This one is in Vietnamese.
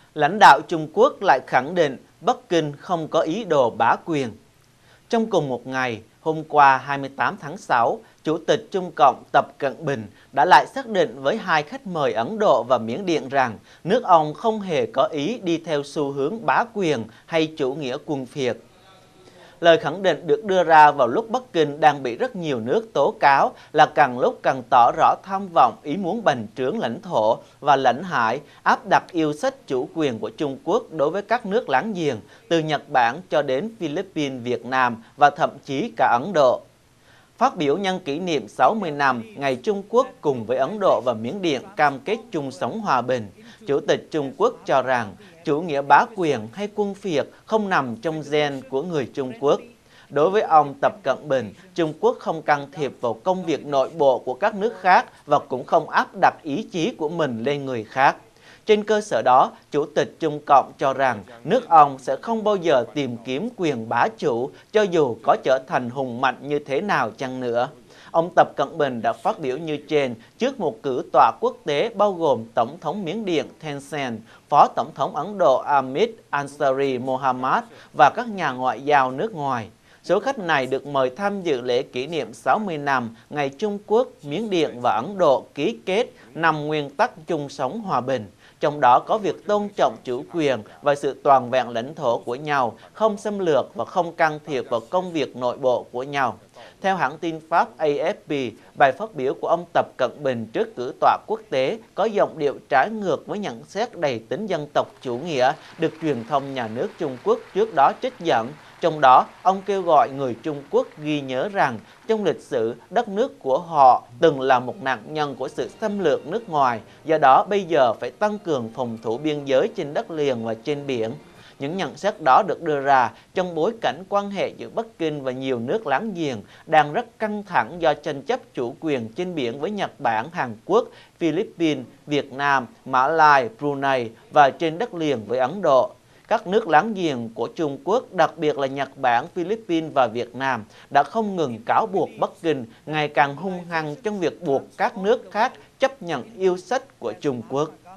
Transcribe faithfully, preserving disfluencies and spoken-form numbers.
Lãnh đạo Trung Quốc lại khẳng định Bắc Kinh không có ý đồ bá quyền. Trong cùng một ngày, hôm qua hai mươi tám tháng sáu, Chủ tịch Trung Cộng Tập Cận Bình đã lại xác định với hai khách mời Ấn Độ và Miến Điện rằng nước ông không hề có ý đi theo xu hướng bá quyền hay chủ nghĩa quân phiệt. Lời khẳng định được đưa ra vào lúc Bắc Kinh đang bị rất nhiều nước tố cáo là càng lúc càng tỏ rõ tham vọng ý muốn bành trướng lãnh thổ và lãnh hải, áp đặt yêu sách chủ quyền của Trung Quốc đối với các nước láng giềng, từ Nhật Bản cho đến Philippines, Việt Nam và thậm chí cả Ấn Độ. Phát biểu nhân kỷ niệm sáu mươi năm ngày Trung Quốc cùng với Ấn Độ và Miến Điện cam kết chung sống hòa bình, Chủ tịch Trung Quốc cho rằng chủ nghĩa bá quyền hay quân phiệt không nằm trong gen của người Trung Quốc. Đối với ông Tập Cận Bình, Trung Quốc không can thiệp vào công việc nội bộ của các nước khác và cũng không áp đặt ý chí của mình lên người khác. Trên cơ sở đó, Chủ tịch Trung Cộng cho rằng nước ông sẽ không bao giờ tìm kiếm quyền bá chủ cho dù có trở thành hùng mạnh như thế nào chăng nữa. Ông Tập Cận Bình đã phát biểu như trên trước một cử tọa quốc tế bao gồm Tổng thống Miến Điện Thein Sein, Phó Tổng thống Ấn Độ Amit Ansari Mohamad và các nhà ngoại giao nước ngoài. Số khách này được mời tham dự lễ kỷ niệm sáu mươi năm ngày Trung Quốc, Miến Điện và Ấn Độ ký kết năm nguyên tắc chung sống hòa bình. Trong đó có việc tôn trọng chủ quyền và sự toàn vẹn lãnh thổ của nhau, không xâm lược và không can thiệp vào công việc nội bộ của nhau. Theo hãng tin Pháp A F P, bài phát biểu của ông Tập Cận Bình trước cử tọa quốc tế có giọng điệu trái ngược với nhận xét đầy tính dân tộc chủ nghĩa được truyền thông nhà nước Trung Quốc trước đó trích dẫn. Trong đó, ông kêu gọi người Trung Quốc ghi nhớ rằng trong lịch sử, đất nước của họ từng là một nạn nhân của sự xâm lược nước ngoài, do đó bây giờ phải tăng cường phòng thủ biên giới trên đất liền và trên biển. Những nhận xét đó được đưa ra trong bối cảnh quan hệ giữa Bắc Kinh và nhiều nước láng giềng đang rất căng thẳng do tranh chấp chủ quyền trên biển với Nhật Bản, Hàn Quốc, Philippines, Việt Nam, Mã Lai, Brunei và trên đất liền với Ấn Độ. Các nước láng giềng của Trung Quốc, đặc biệt là Nhật Bản, Philippines và Việt Nam, đã không ngừng cáo buộc Bắc Kinh ngày càng hung hăng trong việc buộc các nước khác chấp nhận yêu sách của Trung Quốc.